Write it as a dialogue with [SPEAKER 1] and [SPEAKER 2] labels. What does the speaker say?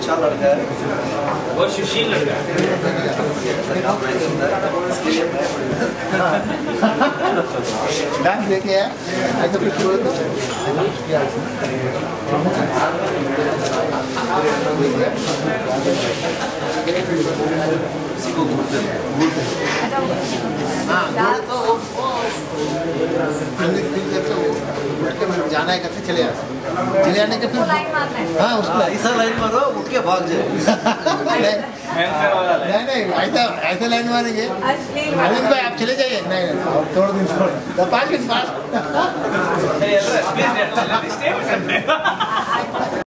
[SPEAKER 1] अच्छा लड़का है,
[SPEAKER 2] बहुत सुशील लड़का है।
[SPEAKER 3] डांस देखे है ऐसा कुछ बोलो तो हाँ तो जाना है करते चले आने के फिर हाँ उसको
[SPEAKER 1] ऐसा लाइन मारो उठ के भाग जाए।
[SPEAKER 3] नहीं ऐसा लाइन मारेंगे अरविंद भाई आप चले जाइए नहीं थोड़ा दिन 5 मिनट बाद